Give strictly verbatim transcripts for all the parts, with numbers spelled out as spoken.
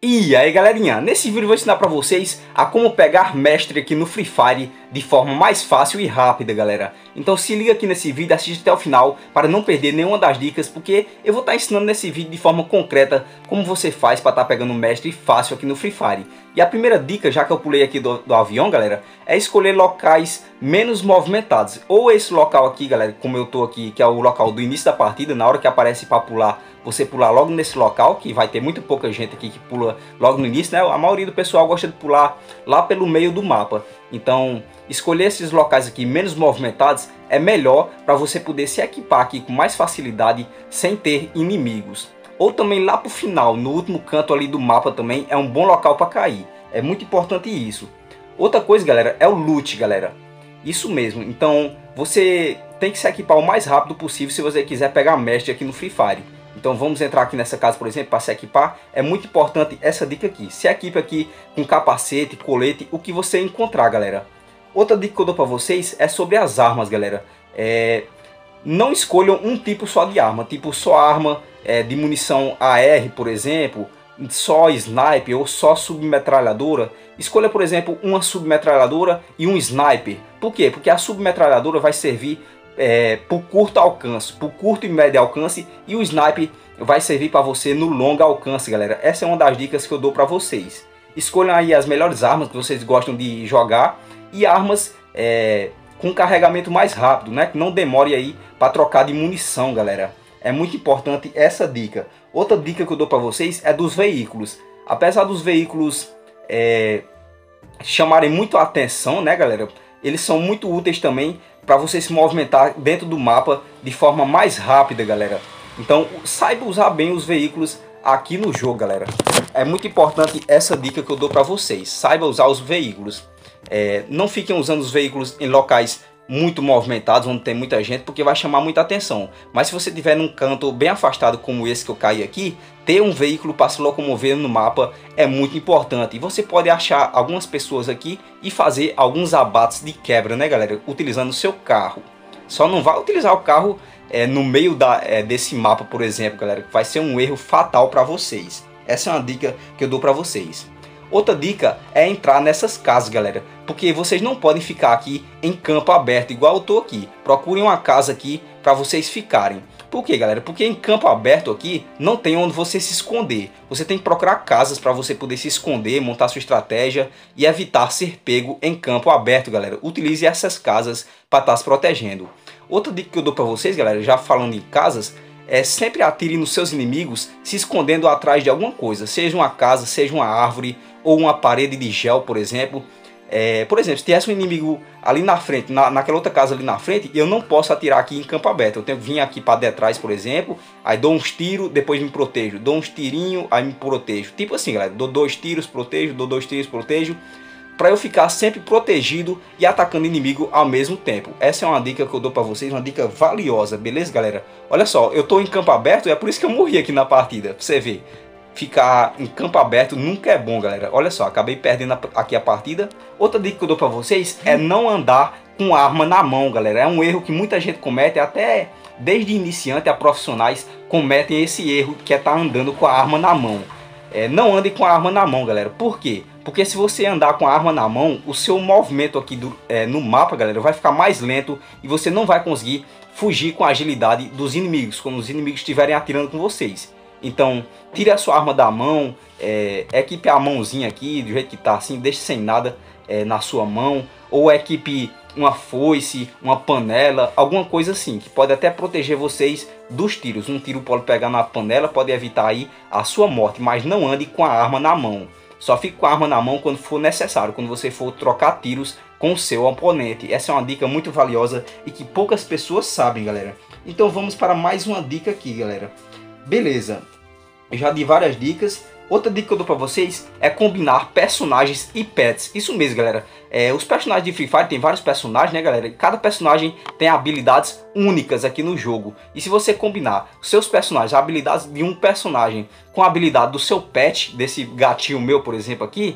E aí galerinha, nesse vídeo eu vou ensinar pra vocês a como pegar mestre aqui no Free Fire de forma mais fácil e rápida, galera. Então se liga aqui nesse vídeo, assiste até o final para não perder nenhuma das dicas, porque eu vou estar ensinando nesse vídeo de forma concreta como você faz para estar pegando mestre fácil aqui no Free Fire. E a primeira dica, já que eu pulei aqui do, do avião, galera, é escolher locais menos movimentados. Ou esse local aqui, galera, como eu tô aqui, que é o local do início da partida, na hora que aparece para pular, você pular logo nesse local, que vai ter muito pouca gente aqui que pula logo no início, né? A maioria do pessoal gosta de pular lá pelo meio do mapa. Então, escolher esses locais aqui menos movimentados é melhor para você poder se equipar aqui com mais facilidade sem ter inimigos. Ou também lá pro final, no último canto ali do mapa também é um bom local para cair. É muito importante isso. Outra coisa, galera, é o loot, galera. Isso mesmo. Então, você tem que se equipar o mais rápido possível se você quiser pegar mestre aqui no Free Fire. Então vamos entrar aqui nessa casa, por exemplo, para se equipar. É muito importante essa dica aqui. Se equipe aqui com capacete, colete, o que você encontrar, galera. Outra dica que eu dou para vocês é sobre as armas, galera. É... Não escolham um tipo só de arma. Tipo só arma é, de munição A R, por exemplo. Só sniper ou só submetralhadora. Escolha, por exemplo, uma submetralhadora e um sniper. Por quê? Porque a submetralhadora vai servir É, por curto alcance, por curto e médio alcance, e o sniper vai servir para você no longo alcance, galera. Essa é uma das dicas que eu dou para vocês. Escolham aí as melhores armas que vocês gostam de jogar e armas é, com carregamento mais rápido, né? Que não demore aí para trocar de munição, galera. É muito importante essa dica. Outra dica que eu dou para vocês é dos veículos. Apesar dos veículos é, chamarem muito a atenção, né, galera? Eles são muito úteis também para você se movimentar dentro do mapa de forma mais rápida, galera. Então saiba usar bem os veículos aqui no jogo, galera. É muito importante essa dica que eu dou para vocês. Saiba usar os veículos. É, não fiquem usando os veículos em locais muito movimentados, onde tem muita gente, porque vai chamar muita atenção. Mas se você estiver num canto bem afastado como esse que eu caí aqui, ter um veículo para se locomover no mapa é muito importante. E você pode achar algumas pessoas aqui e fazer alguns abates de quebra, né, galera? Utilizando o seu carro. Só não vá utilizar o carro é, no meio da, é, desse mapa, por exemplo, galera, que vai ser um erro fatal para vocês. Essa é uma dica que eu dou para vocês. Outra dica é entrar nessas casas, galera, porque vocês não podem ficar aqui em campo aberto igual eu tô aqui. Procurem uma casa aqui para vocês ficarem. Por quê, galera? Porque em campo aberto aqui não tem onde você se esconder. Você tem que procurar casas para você poder se esconder, montar sua estratégia e evitar ser pego em campo aberto, galera. Utilize essas casas para estar se protegendo. Outra dica que eu dou para vocês, galera, já falando em casas, é sempre atire nos seus inimigos se escondendo atrás de alguma coisa. Seja uma casa, seja uma árvore ou uma parede de gel, por exemplo. É, por exemplo, se tivesse um inimigo ali na frente, na, naquela outra casa ali na frente, eu não posso atirar aqui em campo aberto. Eu tenho que vir aqui para detrás, por exemplo, aí dou uns tiros, depois me protejo. Dou uns tirinhos, aí me protejo. Tipo assim, galera, dou dois tiros, protejo, dou dois tiros, protejo. Para eu ficar sempre protegido e atacando inimigo ao mesmo tempo. Essa é uma dica que eu dou para vocês, uma dica valiosa, beleza, galera? Olha só, eu tô em campo aberto e é por isso que eu morri aqui na partida, pra você ver. Ficar em campo aberto nunca é bom, galera. Olha só, acabei perdendo aqui a partida. Outra dica que eu dou para vocês é não andar com arma na mão, galera. É um erro que muita gente comete, até desde iniciante a profissionais cometem esse erro, que é estar andando com a arma na mão. É, não ande com a arma na mão, galera. Por quê? Porque se você andar com a arma na mão, o seu movimento aqui do, é, no mapa, galera, vai ficar mais lento e você não vai conseguir fugir com a agilidade dos inimigos, quando os inimigos estiverem atirando com vocês. Então, tire a sua arma da mão, é, equipe a mãozinha aqui, do jeito que tá assim, deixe sem nada é, na sua mão, ou equipe uma foice, uma panela, alguma coisa assim, que pode até proteger vocês dos tiros. Um tiro pode pegar na panela, pode evitar aí a sua morte, mas não ande com a arma na mão. Só fique com a arma na mão quando for necessário, quando você for trocar tiros com o seu oponente. Essa é uma dica muito valiosa e que poucas pessoas sabem, galera. Então vamos para mais uma dica aqui, galera. Beleza, já dei várias dicas. Outra dica que eu dou pra vocês é combinar personagens e pets. Isso mesmo, galera. É, os personagens de Free Fire tem vários personagens, né, galera? Cada personagem tem habilidades únicas aqui no jogo. E se você combinar seus personagens, a habilidade de um personagem com a habilidade do seu pet, desse gatinho meu, por exemplo, aqui,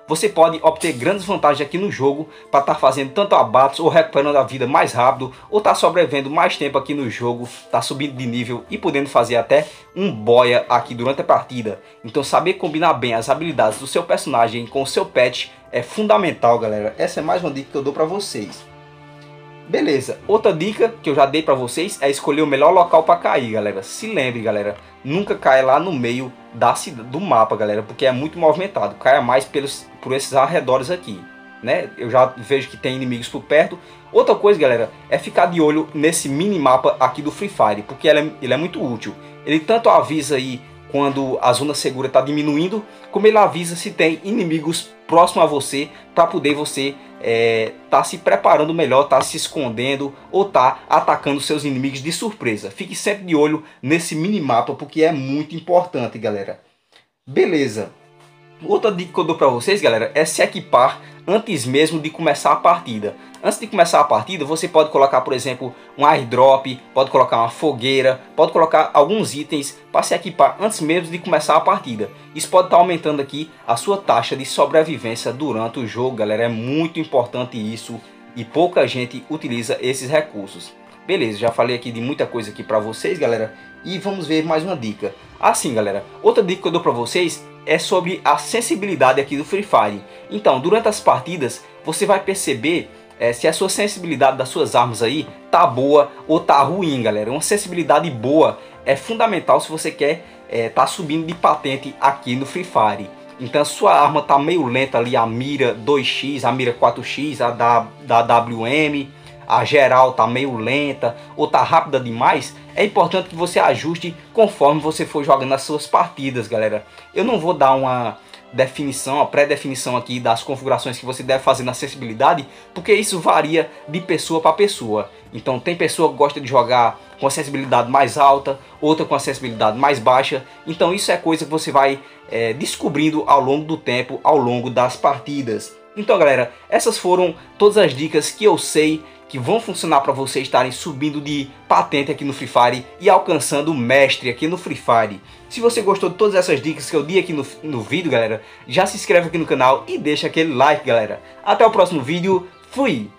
você pode obter grandes vantagens aqui no jogo para estar tá fazendo tanto abates ou recuperando a vida mais rápido, ou estar tá sobrevivendo mais tempo aqui no jogo, tá subindo de nível e podendo fazer até um boia aqui durante a partida. Então saber combinar bem as habilidades do seu personagem com o seu pet é fundamental, galera. Essa é mais uma dica que eu dou para vocês. Beleza, outra dica que eu já dei para vocês é escolher o melhor local para cair, galera. Se lembre, galera, nunca caia lá no meio da cidade, do mapa, galera, porque é muito movimentado. Caia mais pelos, por esses arredores aqui, né? Eu já vejo que tem inimigos por perto. Outra coisa, galera, é ficar de olho nesse minimapa aqui do Free Fire, porque ele é, ele é muito útil. Ele tanto avisa aí quando a zona segura está diminuindo, como ele avisa se tem inimigos próximo a você, para poder você é, tá se preparando melhor, tá se escondendo ou tá atacando seus inimigos de surpresa. Fique sempre de olho nesse minimapa, porque é muito importante, galera. Beleza. Outra dica que eu dou para vocês, galera, é se equipar antes mesmo de começar a partida. Antes de começar a partida, você pode colocar, por exemplo, um airdrop, pode colocar uma fogueira, pode colocar alguns itens para se equipar antes mesmo de começar a partida. Isso pode estar aumentando aqui a sua taxa de sobrevivência durante o jogo, galera. É muito importante isso e pouca gente utiliza esses recursos. Beleza, já falei aqui de muita coisa aqui para vocês, galera, e vamos ver mais uma dica. Assim, galera, outra dica que eu dou para vocês é sobre a sensibilidade aqui do Free Fire. Então, durante as partidas, você vai perceber é, se a sua sensibilidade das suas armas aí tá boa ou tá ruim, galera. Uma sensibilidade boa é fundamental se você quer é, tá subindo de patente aqui no Free Fire. Então, a sua arma tá meio lenta ali, a mira dois x, a mira quatro x, a da, da W M, a geral tá meio lenta ou tá rápida demais, é importante que você ajuste conforme você for jogando as suas partidas, galera. Eu não vou dar uma definição, uma pré-definição aqui das configurações que você deve fazer na acessibilidade, porque isso varia de pessoa para pessoa. Então tem pessoa que gosta de jogar com acessibilidade mais alta, outra com acessibilidade mais baixa. Então isso é coisa que você vai é, descobrindo ao longo do tempo, ao longo das partidas. Então, galera, essas foram todas as dicas que eu sei que vão funcionar para vocês estarem subindo de patente aqui no Free Fire e alcançando o mestre aqui no Free Fire. Se você gostou de todas essas dicas que eu dei aqui no, no vídeo, galera, já se inscreve aqui no canal e deixa aquele like, galera. Até o próximo vídeo. Fui!